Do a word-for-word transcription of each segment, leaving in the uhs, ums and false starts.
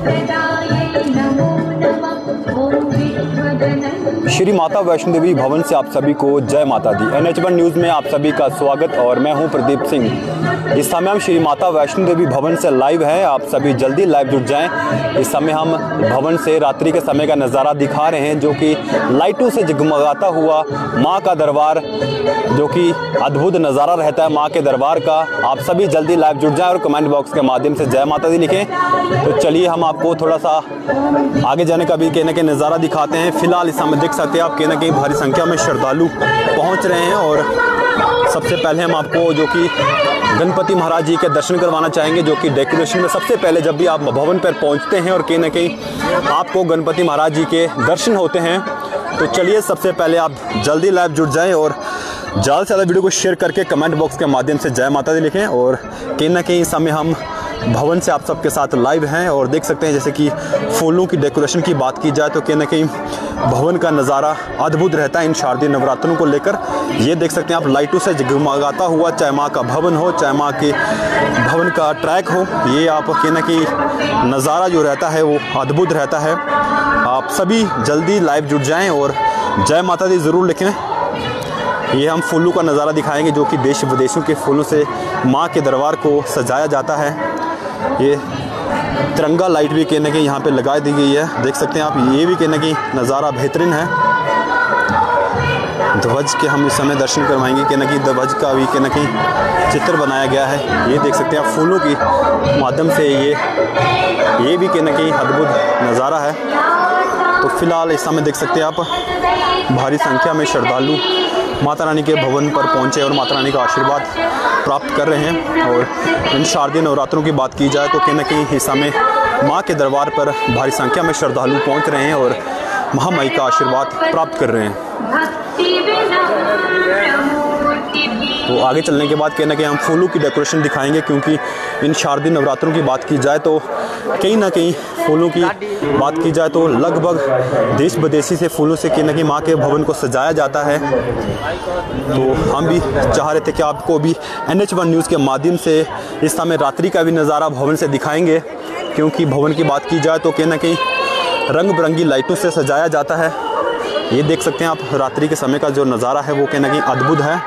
श्री माता वैष्णो देवी भवन से आप सभी को जय माता दी। एन एच वन न्यूज़ में आप सभी का स्वागत और मैं हूं प्रदीप सिंह। इस समय हम श्री माता वैष्णो देवी भवन से लाइव हैं, आप सभी जल्दी लाइव जुट जाएं। इस समय हम भवन से रात्रि के समय का नज़ारा दिखा रहे हैं, जो कि लाइटों से जगमगाता हुआ माँ का दरबार, जो कि अद्भुत नज़ारा रहता है माँ के दरबार का। आप सभी जल्दी लाइव जुट जाएँ और कमेंट बॉक्स के माध्यम से जय माता दी लिखें। तो चलिए हम आपको थोड़ा सा आगे जाने का भी कहने के नज़ारा दिखाते हैं। फिलहाल इस समय देख सकते हैं आप कहीं ना कहीं भारी संख्या में श्रद्धालु पहुंच रहे हैं और सबसे पहले हम आपको जो कि गणपति महाराज जी के दर्शन करवाना चाहेंगे, जो कि डेकोरेशन में सबसे पहले जब भी आप भवन पर पहुंचते हैं और कहीं ना कहीं आपको गणपति महाराज जी के दर्शन होते हैं। तो चलिए सबसे पहले आप जल्दी लाइव जुट जाएँ और ज़्यादा से ज़्यादा वीडियो को शेयर करके कमेंट बॉक्स के माध्यम से जय माता दी लिखें। और कहीं ना कहीं इस समय हम भवन से आप सबके साथ लाइव हैं और देख सकते हैं जैसे कि फूलों की डेकोरेशन की बात की जाए तो कहीं ना कहीं भवन का नज़ारा अद्भुत रहता है इन शारदीय नवरात्रों को लेकर। ये देख सकते हैं आप लाइटों से जगमगाता हुआ, चाहे माँ का भवन हो, चाहे माँ के भवन का ट्रैक हो, ये आप कहीं ना कहीं नज़ारा जो रहता है वो अद्भुत रहता है। आप सभी जल्दी लाइव जुट जाएँ और जय माता दी ज़रूर लिखें। ये हम फूलों का नज़ारा दिखाएंगे, जो कि देश विदेशों के फूलों से माँ के दरबार को सजाया जाता है। ये तिरंगा लाइट भी कहने के यहाँ पे लगा दी गई है, देख सकते हैं आप। ये भी कहने की नज़ारा बेहतरीन है। ध्वज के हम इस समय दर्शन करवाएंगे, कहने की ध्वज का भी कहने की चित्र बनाया गया है। ये देख सकते हैं आप फूलों की माध्यम से, ये ये भी कहने की अद्भुत नज़ारा है। तो फिलहाल इस समय देख सकते हैं आप भारी संख्या में श्रद्धालु माता रानी के भवन पर पहुंचे और माता रानी का आशीर्वाद प्राप्त कर रहे हैं। और इन शारदीय नवरात्रों की बात की जाए तो कहीं ना कहीं इस समय माँ के दरबार पर भारी संख्या में श्रद्धालु पहुंच रहे हैं और महामाई का आशीर्वाद प्राप्त कर रहे हैं। तो आगे चलने के बाद कहना कि हम फूलों की डेकोरेशन दिखाएंगे, क्योंकि इन शारदीय नवरात्रों की बात की जाए तो कहीं ना कहीं फूलों की बात की जाए तो लगभग देश विदेशी से फूलों से कहीं ना कहीं माँ के भवन को सजाया जाता है। तो हम भी चाह रहे थे कि आपको भी एन एच वन न्यूज़ के माध्यम से इस समय रात्रि का भी नज़ारा भवन से दिखाएंगे, क्योंकि भवन की बात की जाए तो कहीं ना कहीं रंग बिरंगी लाइटों से सजाया जाता है। ये देख सकते हैं आप रात्रि के समय का जो नज़ारा है वो कहीं ना कहीं अद्भुत है।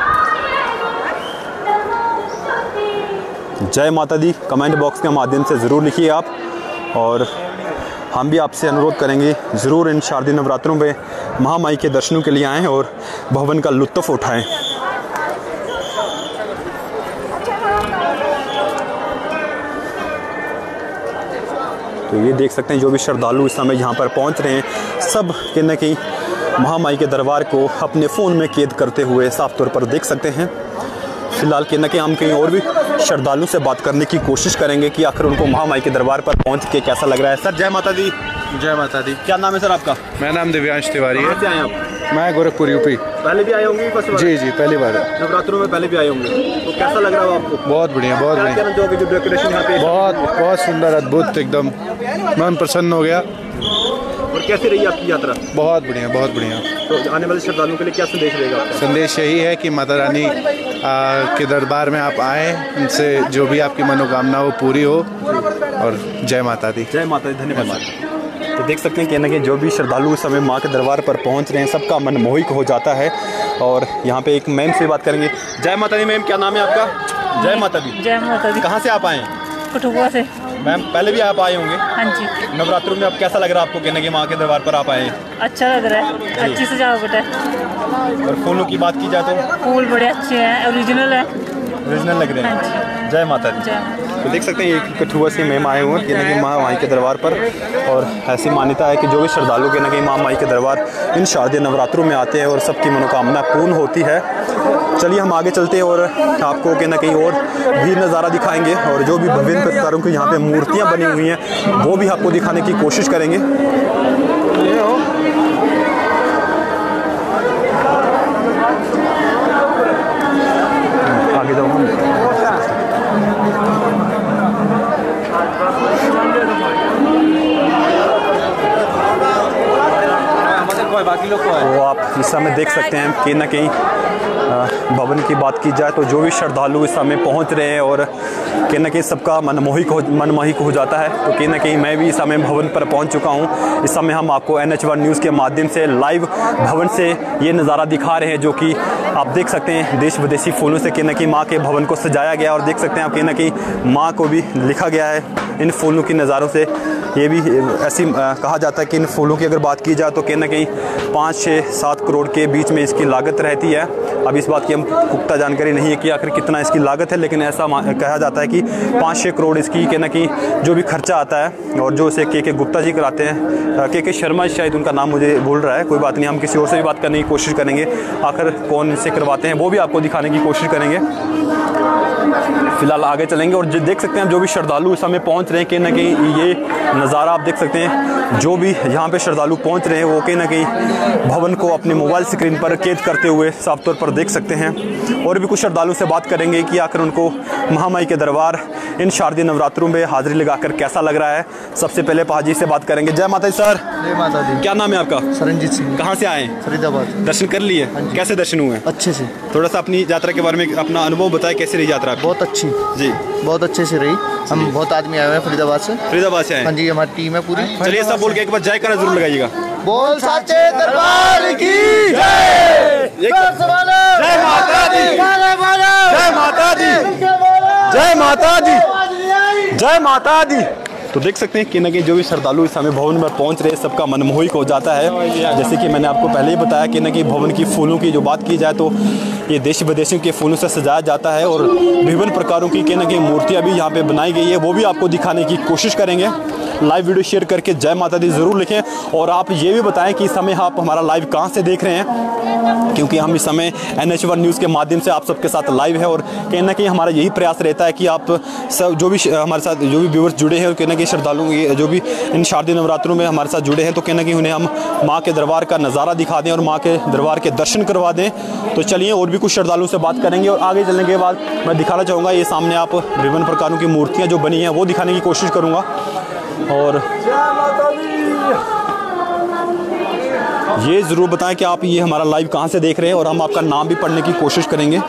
जय माता दी कमेंट बॉक्स के माध्यम से ज़रूर लिखिए आप, और हम भी आपसे अनुरोध करेंगे ज़रूर इन शारदीय नवरात्रों में महामाई के दर्शनों के लिए आएँ और भवन का लुत्फ़ उठाएं। तो ये देख सकते हैं जो भी श्रद्धालु इस समय यहाँ पर पहुँच रहे हैं, सब कहीं ना कहीं महामाई के दरबार को अपने फ़ोन में कैद करते हुए साफ तौर पर देख सकते हैं। फिलहाल कहीं ना कहीं हम कहीं और भी श्रद्धालु से बात करने की कोशिश करेंगे कि आखिर उनको महामाई के दरबार पर पहुंच के कैसा लग रहा है। सर जय माता दी। जय माता दी। क्या नाम है सर आपका? मेरा नाम दिव्यांश तिवारी है। कहाँ से आए आप? मैं गोरखपुर यूपी। पहले भी आए होंगे? जी जी पहली बार है। नवरात्रों में पहले भी आए होंगे, तो कैसा लग रहा है आपको? बहुत बढ़िया, बहुत बढ़िया। जो जो डेकोरेशन यहाँ पे बहुत बहुत सुंदर, अद्भुत, एकदम मन प्रसन्न हो गया। और कैसी रही आपकी यात्रा? बहुत बढ़िया, बहुत बढ़िया। तो आने वाले श्रद्धालुओं के लिए क्या संदेश रहेगा आपका? संदेश यही है कि माता रानी के दरबार में आप आएँ, उनसे जो भी आपकी मनोकामना हो पूरी हो। और जय माता दी। जय माता दी। धन्यवाद। तो देख सकते हैं कि ना कि जो भी श्रद्धालु इस समय माँ के दरबार पर पहुँच रहे हैं, सबका मन मोहित हो जाता है। और यहाँ पे एक मैम से बात करेंगे। जय माता दी। मैम क्या नाम है आपका? जय माता दी। जय माता दी। कहाँ से आप आए? कठुआ से। मैम पहले भी आप आए होंगे? हाँ जी। नवरात्रों में अब कैसा लग रहा है आपको कहने के माँ के दरबार पर आप आए हैं? अच्छा लग रहा है, अच्छी सजावट है। और फूलों की बात की जाए तो फूल बड़े अच्छे हैं, ओरिजिनल है, ओरिजिनल लग रहे हैं। हाँ जय माता दी। जय। तो देख सकते हैं एक कठुआ से मैम आए हुए हैं कहने की माँ माई के दरबार पर। और ऐसी मान्यता है कि जो भी श्रद्धालु कहने की माँ माई के दरबार इन शारदीय नवरात्रों में आते हैं और सबकी मनोकामना पूर्ण होती है। चलिए हम आगे चलते हैं और आपको कहीं ना कहीं और भी नज़ारा दिखाएंगे, और जो भी विभिन्न प्रकारों की यहाँ पे मूर्तियाँ बनी हुई हैं वो भी आपको दिखाने की कोशिश करेंगे। आगे जाओ। बाकी लोग तो आप इस समय देख सकते हैं कहीं ना कहीं भवन की बात की जाए तो जो भी श्रद्धालु इस समय पहुंच रहे हैं और कहीं ना कहीं सबका मनमोहिक हो मनमोहिक हो जाता है। तो कहीं ना कहीं मैं भी इस समय भवन पर पहुंच चुका हूं। इस समय हम आपको एन एच वन न्यूज़ के माध्यम से लाइव भवन से ये नज़ारा दिखा रहे हैं, जो कि आप देख सकते हैं देश विदेशी फूलों से कहीं ना कहीं माँ के भवन को सजाया गया, और देख सकते हैं आप कहीं ना कहीं माँ को भी लिखा गया है इन फूलों की नज़ारों से। ये भी ऐसी आ, कहा जाता है कि इन फूलों की अगर बात की जाए तो कहीं ना कहीं पाँच छः सात करोड़ के बीच में इसकी लागत रहती है। अब इस बात की हम पुख्ता जानकारी नहीं है कि आखिर कितना इसकी लागत है, लेकिन ऐसा कहा जाता है कि पाँच छः करोड़ इसकी कहीं ना कहीं जो भी खर्चा आता है। और जो इसे के के गुप्ता जी कराते हैं, के के शर्मा शायद उनका नाम मुझे भूल रहा है, कोई बात नहीं, हम किसी और से भी बात करने की कोशिश करेंगे। आखिर कौन इसे करवाते हैं वो भी आपको दिखाने की कोशिश करेंगे। फिलहाल आगे चलेंगे और देख सकते हैं जो भी श्रद्धालु इस समय पहुंच रहे हैं, कहीं ना कहीं ये नज़ारा आप देख सकते हैं। जो भी यहाँ पे श्रद्धालु पहुंच रहे हैं वो कहीं ना कहीं भवन को अपने मोबाइल स्क्रीन पर कैद करते हुए साफ तौर पर देख सकते हैं। और भी कुछ श्रद्धालु से बात करेंगे कि आखिर उनको महामाई के दरबार इन शारदीय नवरात्रों में हाजिरी लगाकर कैसा लग रहा है। सबसे पहले पाजी से बात करेंगे। जय माता दी सर। जय माता दी। क्या नाम है आपका? सरनजीत सिंह। कहाँ से आए? फरीदाबाद। दर्शन कर लिए? कैसे दर्शन हुए? अच्छे से। थोड़ा सा अपनी यात्रा के बारे में अपना अनुभव बताएं, कैसे रही यात्रा? बहुत अच्छी जी, बहुत अच्छे से रही। हम बहुत आदमी आए हुए हैं फरीदाबाद से। फरीदाबाद से आए? हाँ जी, हमारी टीम है पूरी। चलिए सब बोल के एक बार जय करा जरूर लगाइएगा। बोल साचे दरबार की जय। जय माता दी, जय माता दी, जय माता दी, जय माता दी। तो देख सकते हैं कि ना कि जो भी श्रद्धालु इस समय भवन में पहुंच रहे हैं सबका मनमोहिक हो जाता है। जैसे कि मैंने आपको पहले ही बताया कि ना कि भवन की फूलों की जो बात की जाए तो ये देश विदेशों के फूलों से सजाया जाता है, और विभिन्न प्रकारों की कहीं ना कहीं मूर्तियाँ भी यहाँ पे बनाई गई है, वो भी आपको दिखाने की कोशिश करेंगे। लाइव वीडियो शेयर करके जय माता दी ज़रूर लिखें, और आप ये भी बताएं कि इस समय आप हमारा लाइव कहाँ से देख रहे हैं, क्योंकि हम इस समय एन एच वन न्यूज़ के माध्यम से आप सबके साथ लाइव है। और कहीं ना कहीं हमारा यही प्रयास रहता है कि आप सब जो भी हमारे साथ जो भी व्यूअर्स जुड़े हैं, कहीं ना कहीं श्रद्धालु जो भी इन शारदीय नवरात्रों में हमारे साथ जुड़े हैं, तो कहीं ना कहीं उन्हें हम माँ के दरबार का नज़ारा दिखा दें और माँ के दरबार के दर्शन करवा दें। तो चलिए और भी कुछ श्रद्धालुओं से बात करेंगे, और आगे चलने के बाद मैं दिखाना चाहूँगा ये सामने आप विभिन्न प्रकारों की मूर्तियाँ जो बनी हैं वो दिखाने की कोशिश करूँगा। और ये ज़रूर बताएं कि आप ये हमारा लाइव कहाँ से देख रहे हैं, और हम आपका नाम भी पढ़ने की कोशिश करेंगे।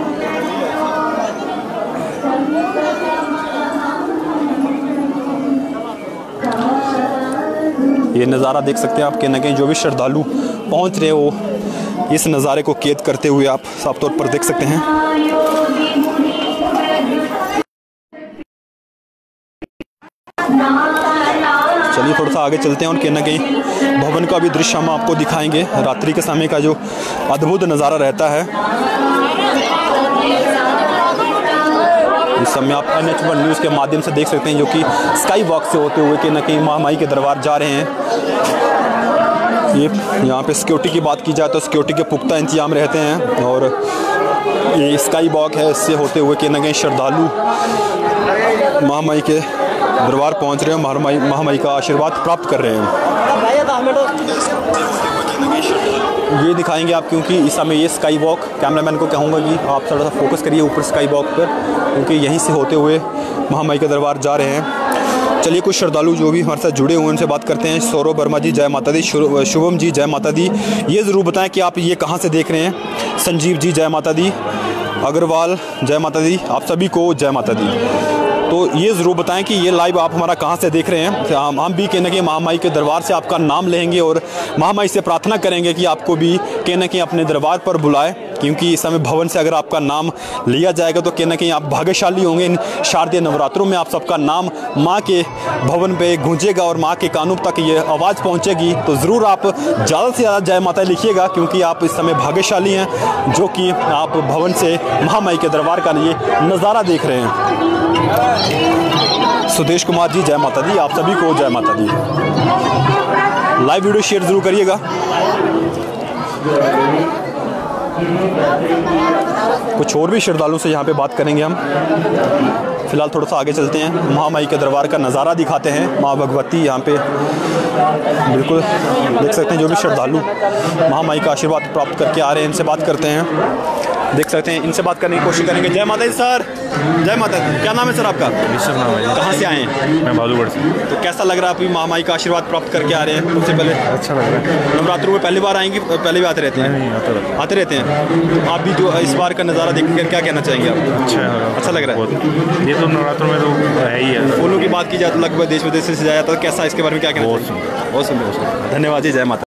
ये नज़ारा देख सकते हैं आप, कहीं ना कहीं जो भी श्रद्धालु पहुँच रहे हैं वो इस नज़ारे को कैद करते हुए आप साफ तौर पर देख सकते हैं। चलिए थोड़ा सा आगे चलते हैं और कहीं ना कहीं भवन का भी दृश्य हम आपको दिखाएंगे। रात्रि के समय का जो अद्भुत नज़ारा रहता है, इस समय आप एन एच वन न्यूज़ के माध्यम से देख सकते हैं, जो कि स्काई वॉक से होते हुए कहीं ना कहीं महामाई के दरबार जा रहे हैं। ये यहाँ पे सिक्योरिटी की बात की जाए तो सिक्योरिटी के पुख्ता इंतजाम रहते हैं, और ये स्काई वॉक है, इससे होते हुए कहीं ना कहीं श्रद्धालु महामाई के दरबार पहुँच रहे हैं, महामाई महामाई का आशीर्वाद प्राप्त कर रहे हैं। ये दिखाएंगे आप, क्योंकि इस समय ये स्काई वॉक, कैमरामैन को कहूँगा कि आप थोड़ा सा फोकस करिए ऊपर स्काई वॉक पर, क्योंकि यहीं से होते हुए महामाई के दरबार जा रहे हैं। चलिए कुछ श्रद्धालु जो भी हमारे साथ जुड़े हुए हैं उनसे बात करते हैं। सौरभ वर्मा जी जय माता दी, शुभम जी जय माता दी। ये ज़रूर बताएं कि आप ये कहाँ से देख रहे हैं। संजीव जी जय माता दी, अग्रवाल जय माता दी, आप सभी को जय माता दी। तो ये ज़रूर बताएं कि ये लाइव आप हमारा कहाँ से देख रहे हैं। हम हम भी कहीं ना कहीं महामाई के दरबार से आपका नाम लेंगे और महामाई से प्रार्थना करेंगे कि आपको भी कहीं ना कहीं अपने दरबार पर बुलाए, क्योंकि इस समय भवन से अगर आपका नाम लिया जाएगा तो कहीं ना कहीं आप भाग्यशाली होंगे। इन शारदीय नवरात्रों में आप सबका नाम माँ के भवन पे गूंजेगा और माँ के कानों तक ये आवाज़ पहुँचेगी। तो ज़रूर आप ज़्यादा से ज़्यादा जय माता लिखिएगा, क्योंकि आप इस समय भाग्यशाली हैं जो कि आप भवन से महामाई के दरबार का ये नज़ारा देख रहे हैं। सुदेश कुमार जी जय माता दी, आप सभी को जय माता दी। लाइव वीडियो शेयर ज़रूर करिएगा। कुछ और भी श्रद्धालुओं से यहाँ पे बात करेंगे हम। फिलहाल थोड़ा सा आगे चलते हैं, महामाई के दरबार का नज़ारा दिखाते हैं। माँ भगवती यहाँ पे बिल्कुल देख सकते हैं। जो भी श्रद्धालु महामाई का आशीर्वाद प्राप्त करके आ रहे हैं इनसे बात करते हैं। देख सकते हैं, इनसे बात करने की कोशिश करेंगे। जय माता दी सर, जय माता दी। क्या नाम है सर आपका? विश्व नाम है। कहाँ से आए हैं? मैं भालूगढ़ से। तो कैसा लग रहा है, अभी महामाई का आशीर्वाद प्राप्त करके आ रहे हैं? सबसे पहले अच्छा लग रहा है। नवरात्रों में पहली बार आएंगे, पहले भी आते रहते हैं? नहीं, आता रहता है। आते रहते हैं। तो आप भी जो इस बार का नज़ारा देख कर क्या कहना चाहेंगे आप? अच्छा है, अच्छा लग रहा है। बहुत। ये तो नवरात्र में तो है ही है। फूलों की बात की जाए तो लगभग देश विदेश से सजाया था, कैसा इसके बारे में क्या कहना बहुत चाहिए? बहुत सुंदर, बहुत सुंदर। धन्यवाद जी, जय माता।